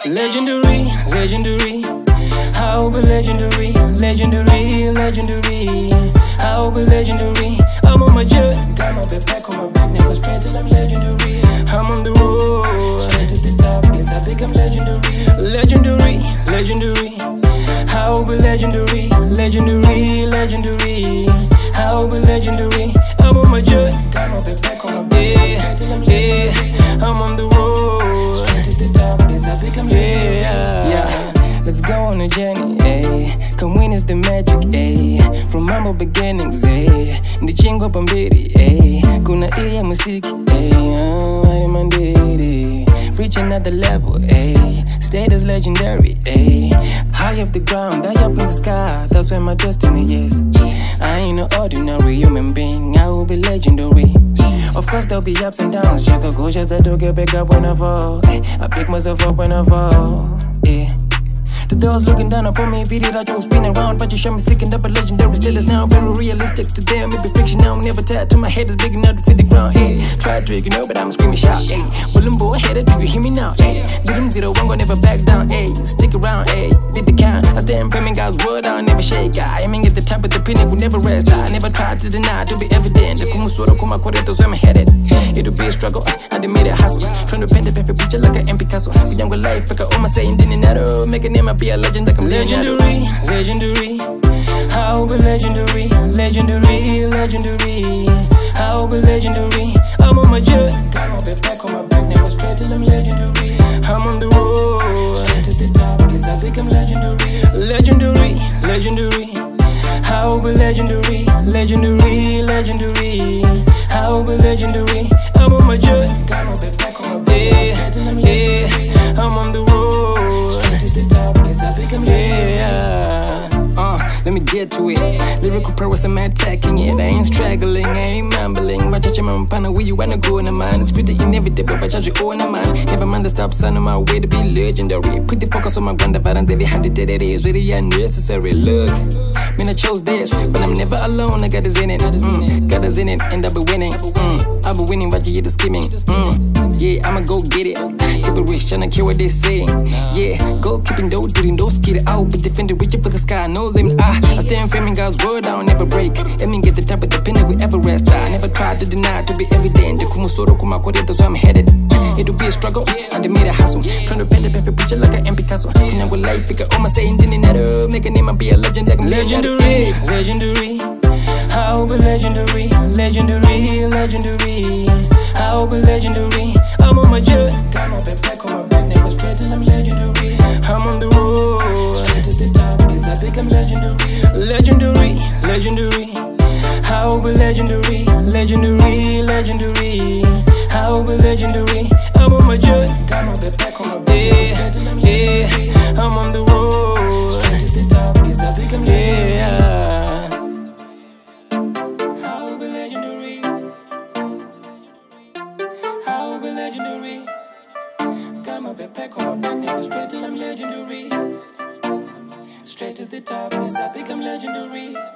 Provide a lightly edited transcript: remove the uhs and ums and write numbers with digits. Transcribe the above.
Legendary, legendary. How be legendary, legendary, legendary. How be legendary. I'm on my jet, got my backpack on my back, never straight till I'm legendary. I'm on the road, straight to the top, yes I become legendary. Legendary, legendary. How be legendary, legendary, legendary. How be legendary. I'm on my jet, got my backpack on my back, straight till I'm legendary. I'm on the road, straight to the top, yes I become legendary. Yeah. Let's go on a journey, ayy. Come win is the magic, ayy. From humble beginnings, ayy. Ndichingwa pambiri, ayy. Kuna iya musiki, ayy. Mandiri. Reach another level, ayy. Status legendary, ayy. High off the ground, high up in the sky. That's where my destiny is. I ain't no ordinary human being. I will be legendary. Of course there'll be ups and downs. Check a go, just I do get back up when I fall. I pick myself up when I fall, yeah. To those looking down upon me, video that you spin around, but you show me sickened up a legendary status now. Very realistic to them, maybe fiction now. Never tied to my head is big enough to fit the ground. Ayy, try to you know, but I'm screaming shout. Ayy, Willem boy headed, do you hear me now? Ayy, Little 0 1 gonna never back down. Ayy, stick around. Ayy, beat the count. I stand firm in God's word, I'll never shake. I aiming at the top of the pinnacle, never rest. I never tried to deny, to be evident. The kumusoro kuma correctos where I'm headed. It'll be a struggle. I done made a hustle, trying to paint a perfect picture like an Picasso. With younger life, like I almost saying, didn't know, make a name, I'll be a legend like I'm legendary, legendary. How be legendary, legendary, legendary. How be legendary. I'm on my jet, got my backpack on my back, never straight till I'm legendary. I'm on the road, straight to the top, yes I become legendary. Legendary, legendary. How be legendary, legendary, legendary. How be legendary. I'm on my jet, got my backpack on my back, straight till I'm legendary. I'm on the road, straight to the top, yes I become legendary. Let me get to it. Lyrical prowess, I'm attacking it. I ain't straggling, I ain't mumbling. Watch out, my partner, where you wanna go in the mind. It's pretty inevitable, but charge your own mind. Never mind the stop sign on my way to be legendary. Put the focus on my ground, violence every handed that it is really unnecessary. Look, man, I chose this, but I'm never alone. I got us in it, got us in it, and I'll be winning. I'll be winning, but you hear the skimming. Yeah, I'ma go get it. Keep it rich, tryna care what they say. Yeah, go keeping those, getting those, get it out. But defending, reaching for the sky, no limit. I stand firm in God's word, I don't never break. Let me get the top of the pinnacle we ever rest. I never tried to deny, to be evident. The kumusoro kuma correctos where I'm headed. It'll be a struggle, I done made a hustle. Trying to paint a perfect picture like an Picasso. Tina with life, figure all my saying, didn't know. Make a name, I'll be a legend like I'm legendary, legendary. How be legendary, legendary, legendary. How be legendary. I'm on my jet, got my backpack on my back, never straight till I'm legendary. I'm on the road, straight to the top, yes I become legendary. Legendary, legendary. How be legendary, legendary, legendary. How be legendary. I'm on my jet, got my backpack on my back, straight till I'm legendary. I'm on the road, straight to the top, yes I become legendary. How be legendary. How be legendary. Got my backpack on my back, never straight till I'm legendary. Straight to the top, yes I become legendary.